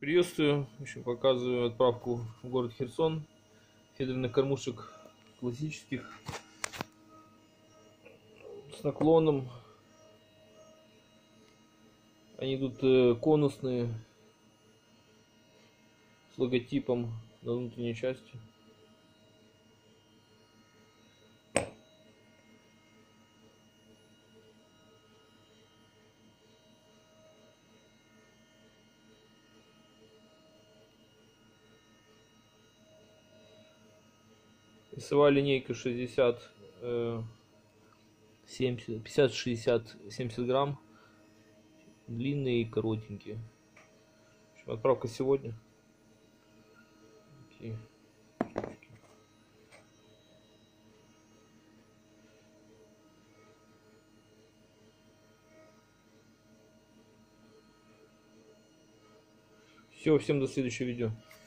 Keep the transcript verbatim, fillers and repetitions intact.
Приветствую, еще показываю отправку в город Херсон фидерных кормушек классических с наклоном. Они идут конусные, с логотипом на внутренней части. Весовая линейка шестьдесят, семьдесят, пятьдесят, шестьдесят, семьдесят грамм. Длинные и коротенькие. В общем, отправка сегодня. Такие. Все, всем до следующего видео.